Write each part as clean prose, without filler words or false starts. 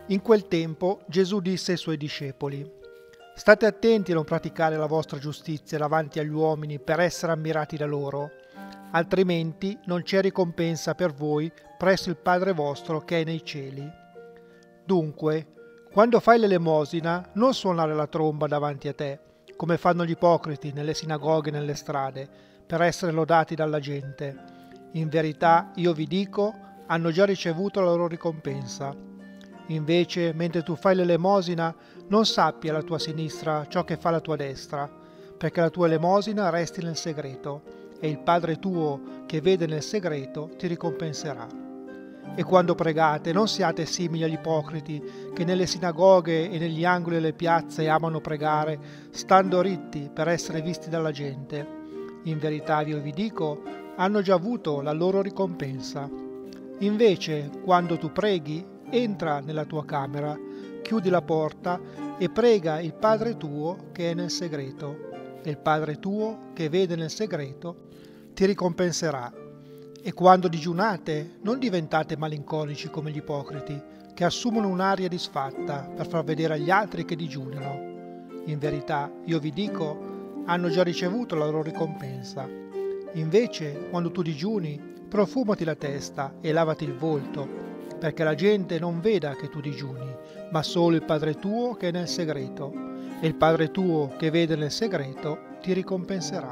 In quel tempo Gesù disse ai suoi discepoli: «State attenti a non praticare la vostra giustizia davanti agli uomini per essere ammirati da loro, altrimenti non c'è ricompensa per voi presso il Padre vostro che è nei cieli. Dunque, quando fai l'elemosina, non suonare la tromba davanti a te, come fanno gli ipocriti nelle sinagoghe e nelle strade, per essere lodati dalla gente. In verità, io vi dico, hanno già ricevuto la loro ricompensa. Invece, mentre tu fai l'elemosina, non sappi alla tua sinistra ciò che fa la tua destra, perché la tua elemosina resti nel segreto, e il Padre tuo che vede nel segreto ti ricompenserà. E quando pregate, non siate simili agli ipocriti, che nelle sinagoghe e negli angoli delle piazze amano pregare, stando ritti per essere visti dalla gente. In verità io vi dico, hanno già avuto la loro ricompensa. Invece, quando tu preghi, entra nella tua camera, chiudi la porta e prega il Padre tuo che è nel segreto, e il Padre tuo che vede nel segreto ti ricompenserà. E quando digiunate, non diventate malinconici come gli ipocriti, che assumono un'aria disfatta per far vedere agli altri che digiunano. In verità, io vi dico, hanno già ricevuto la loro ricompensa. Invece, quando tu digiuni, profumati la testa e lavati il volto, perché la gente non veda che tu digiuni, ma solo il Padre tuo che è nel segreto, e il Padre tuo che vede nel segreto ti ricompenserà.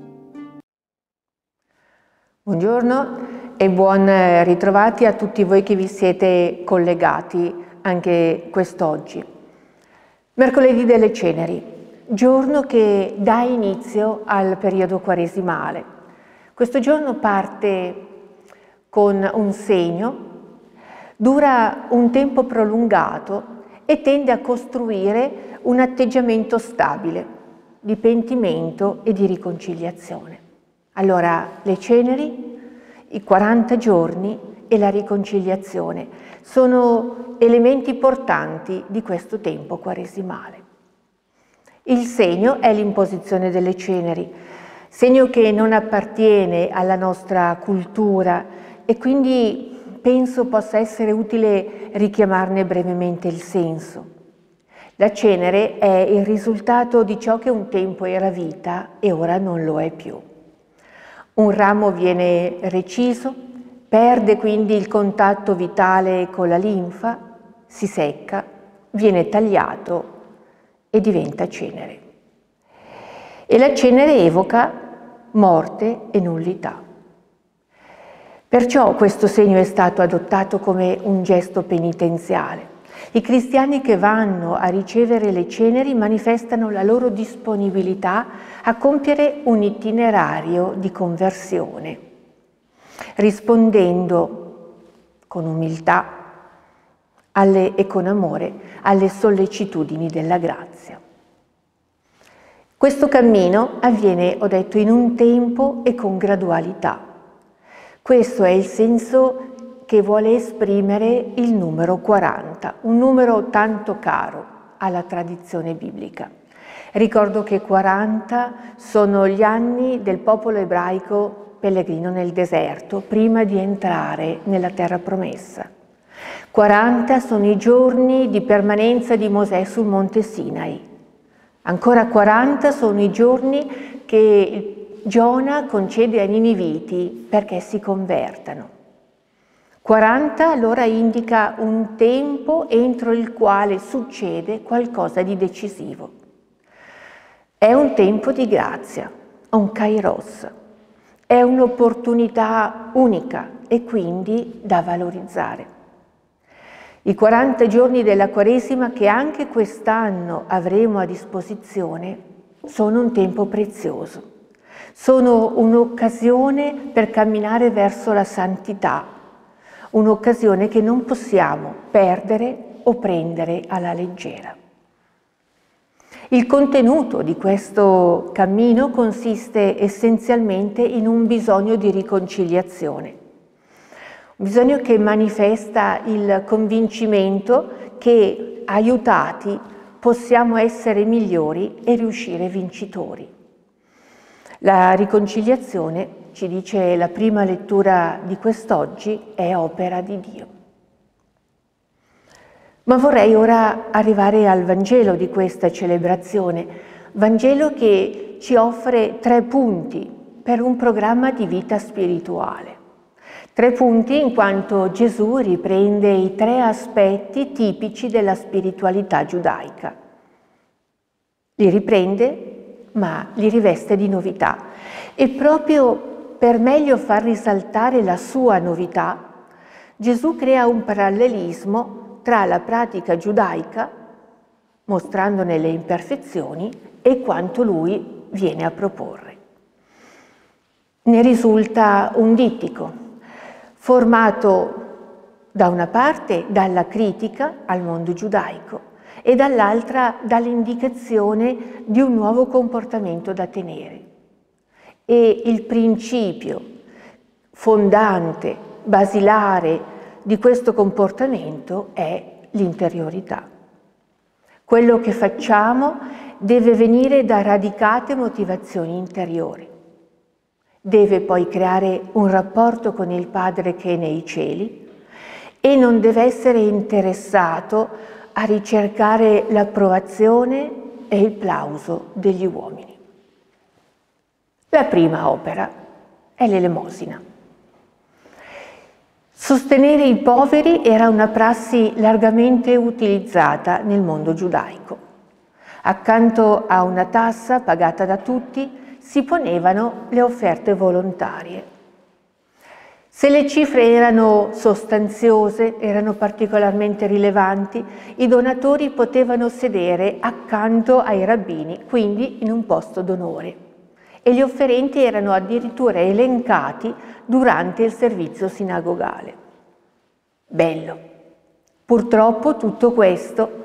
Buongiorno e buon ritrovati a tutti voi che vi siete collegati anche quest'oggi. Mercoledì delle Ceneri, giorno che dà inizio al periodo quaresimale. Questo giorno parte con un segno, dura un tempo prolungato e tende a costruire un atteggiamento stabile di pentimento e di riconciliazione. Allora, le ceneri, i 40 giorni e la riconciliazione sono elementi portanti di questo tempo quaresimale. Il segno è l'imposizione delle ceneri, segno che non appartiene alla nostra cultura e quindi penso possa essere utile richiamarne brevemente il senso. La cenere è il risultato di ciò che un tempo era vita e ora non lo è più. Un ramo viene reciso, perde quindi il contatto vitale con la linfa, si secca, viene tagliato e diventa cenere. E la cenere evoca morte e nullità. Perciò questo segno è stato adottato come un gesto penitenziale. I cristiani che vanno a ricevere le ceneri manifestano la loro disponibilità a compiere un itinerario di conversione, rispondendo con umiltà e con amore alle sollecitudini della grazia. Questo cammino avviene, ho detto, in un tempo e con gradualità. Questo è il senso che vuole esprimere il numero 40, un numero tanto caro alla tradizione biblica. Ricordo che 40 sono gli anni del popolo ebraico pellegrino nel deserto, prima di entrare nella terra promessa. 40 sono i giorni di permanenza di Mosè sul monte Sinai. Ancora 40 sono i giorni che Giona concede ai Niniviti perché si convertano. 40 allora indica un tempo entro il quale succede qualcosa di decisivo. È un tempo di grazia, un kairos, è un'opportunità unica e quindi da valorizzare. I 40 giorni della Quaresima che anche quest'anno avremo a disposizione sono un tempo prezioso, sono un'occasione per camminare verso la santità, un'occasione che non possiamo perdere o prendere alla leggera. Il contenuto di questo cammino consiste essenzialmente in un bisogno di riconciliazione, un bisogno che manifesta il convincimento che, aiutati, possiamo essere migliori e riuscire vincitori. La riconciliazione, ci dice la prima lettura di quest'oggi, è opera di Dio. Ma vorrei ora arrivare al Vangelo di questa celebrazione, Vangelo che ci offre 3 punti per un programma di vita spirituale. 3 punti in quanto Gesù riprende i 3 aspetti tipici della spiritualità giudaica. Li riprende, ma li riveste di novità. E proprio per meglio far risaltare la sua novità, Gesù crea un parallelismo tra la pratica giudaica, mostrandone le imperfezioni, e quanto lui viene a proporre. Ne risulta un dittico, formato da una parte dalla critica al mondo giudaico e dall'altra dall'indicazione di un nuovo comportamento da tenere. E il principio fondante, basilare di questo comportamento è l'interiorità. Quello che facciamo deve venire da radicate motivazioni interiori. Deve poi creare un rapporto con il Padre che è nei cieli e non deve essere interessato a ricercare l'approvazione e il plauso degli uomini. La prima opera è l'elemosina. Sostenere i poveri era una prassi largamente utilizzata nel mondo giudaico. Accanto a una tassa pagata da tutti, si ponevano le offerte volontarie. Se le cifre erano sostanziose, erano particolarmente rilevanti, i donatori potevano sedere accanto ai rabbini, quindi in un posto d'onore, e gli offerenti erano addirittura elencati durante il servizio sinagogale. Bello. Purtroppo tutto questo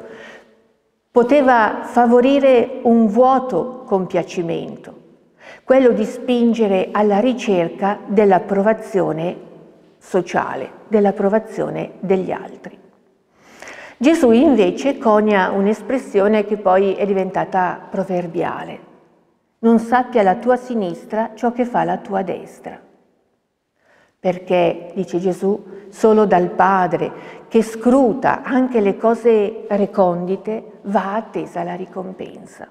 poteva favorire un vuoto compiacimento, quello di spingere alla ricerca dell'approvazione sociale, dell'approvazione degli altri. Gesù invece conia un'espressione che poi è diventata proverbiale. Non sappia la tua sinistra ciò che fa la tua destra. Perché, dice Gesù, solo dal Padre, che scruta anche le cose recondite, va attesa la ricompensa.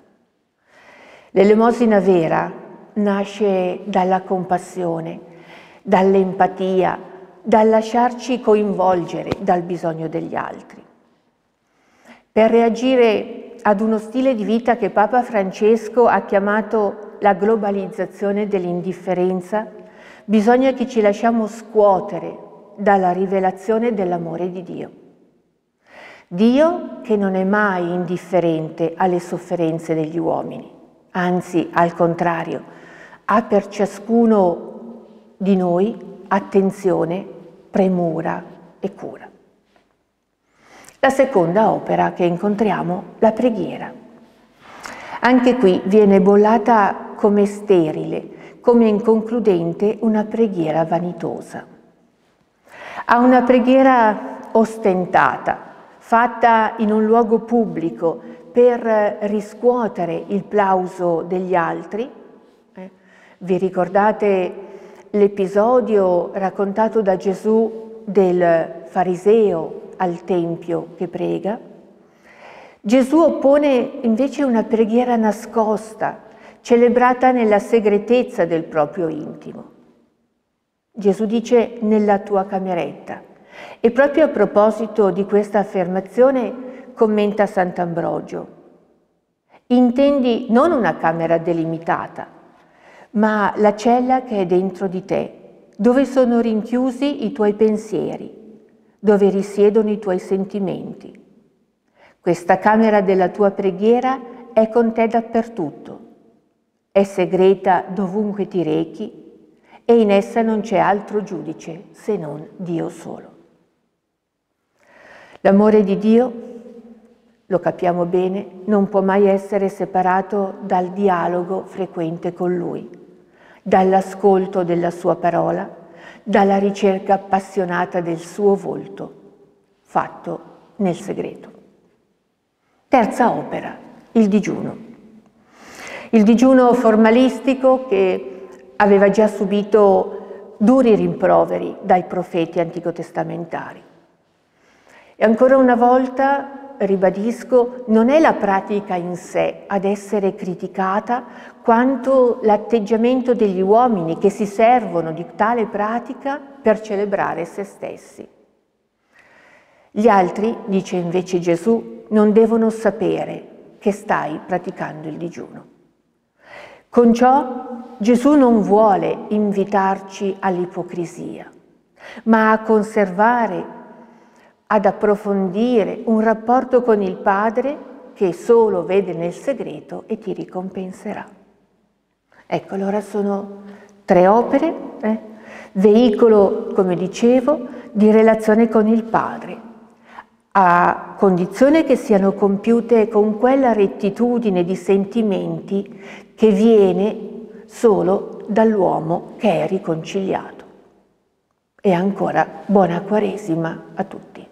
L'elemosina vera nasce dalla compassione, dall'empatia, dal lasciarci coinvolgere dal bisogno degli altri. Per reagire ad uno stile di vita che Papa Francesco ha chiamato la globalizzazione dell'indifferenza, bisogna che ci lasciamo scuotere dalla rivelazione dell'amore di Dio. Dio che non è mai indifferente alle sofferenze degli uomini, anzi, al contrario, ha per ciascuno di noi attenzione, premura e cura. La seconda opera che incontriamo, la preghiera. Anche qui viene bollata come sterile, come inconcludente una preghiera vanitosa. A una preghiera ostentata, fatta in un luogo pubblico per riscuotere il plauso degli altri. Vi ricordate l'episodio raccontato da Gesù del fariseo al Tempio che prega? Gesù oppone invece una preghiera nascosta, celebrata nella segretezza del proprio intimo. Gesù dice nella tua cameretta. E proprio a proposito di questa affermazione commenta Sant'Ambrogio. Intendi non una camera delimitata, ma la cella che è dentro di te, dove sono rinchiusi i tuoi pensieri, dove risiedono i tuoi sentimenti. Questa camera della tua preghiera è con te dappertutto, è segreta dovunque ti rechi e in essa non c'è altro giudice se non Dio solo. L'amore di Dio, lo capiamo bene, non può mai essere separato dal dialogo frequente con Lui, dall'ascolto della sua parola, dalla ricerca appassionata del suo volto, fatto nel segreto. Terza opera, il digiuno. Il digiuno formalistico che aveva già subito duri rimproveri dai profeti anticotestamentari. E ancora una volta, ribadisco, non è la pratica in sé ad essere criticata, quanto l'atteggiamento degli uomini che si servono di tale pratica per celebrare se stessi. Gli altri, dice invece Gesù, non devono sapere che stai praticando il digiuno. Con ciò Gesù non vuole invitarci all'ipocrisia, ma a conservare, ad approfondire un rapporto con il Padre che solo vede nel segreto e ti ricompenserà. Ecco, allora sono 3 opere, veicolo, come dicevo, di relazione con il Padre, a condizione che siano compiute con quella rettitudine di sentimenti che viene solo dall'uomo che è riconciliato. E ancora buona Quaresima a tutti.